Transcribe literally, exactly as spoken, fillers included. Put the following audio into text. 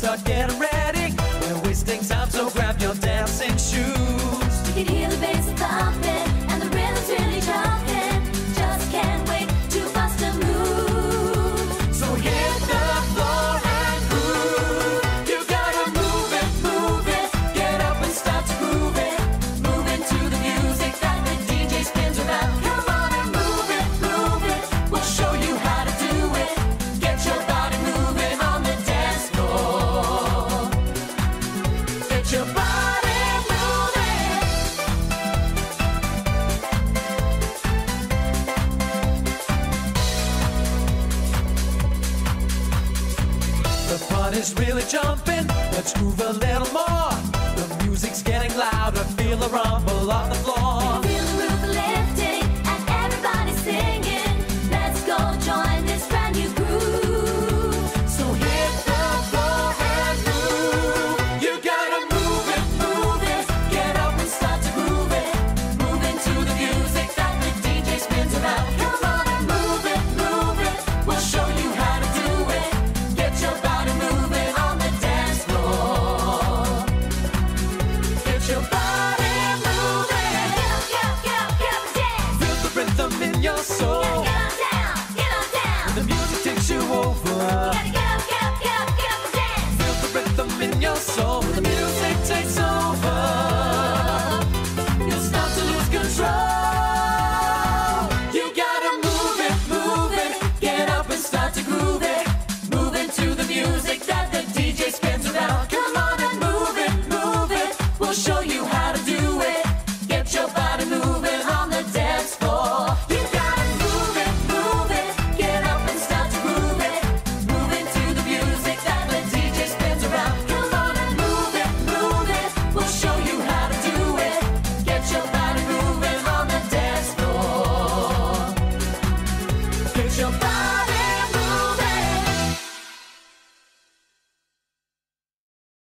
start getting ready. We're wasting time, so grab your dancing shoes. You can hear the bass thumping and the rhythm's really jumping. Just can't wait to bust a move. So hit the floor and groove. You gotta move it, move it. Get up and start to groove it. Move into the music that the D J spins around. Come on and move it, move it. We'll show you how to do it. Get your body moving on the dance floor. Get your body moving. The party's really jumping. Let's groove a little more. The music's getting louder. Feel the rumble on the floor. Feel the roof lifting and everybody singing. Let's go join this brand new groove. So hit the floor and move. You gotta move it, move it. Get up and start to groove it. Move into the music that the D J spins around. Come on and move it, move it. We'll show you how to do it. Get your body moving on the dance floor. Get your body moving. Get up, get up, get up, get up and dance. Feel the rhythm in your soul. Get on down, get on down. The music takes you over. Gotta get up, get up, get up, get up and dance. Feel the rhythm in your soul. The music takes over. You'll start to lose control. You gotta move it, move it. Get up and start to groove it. Move into the music that the D J spins around. Come on and move it, move it. We'll show you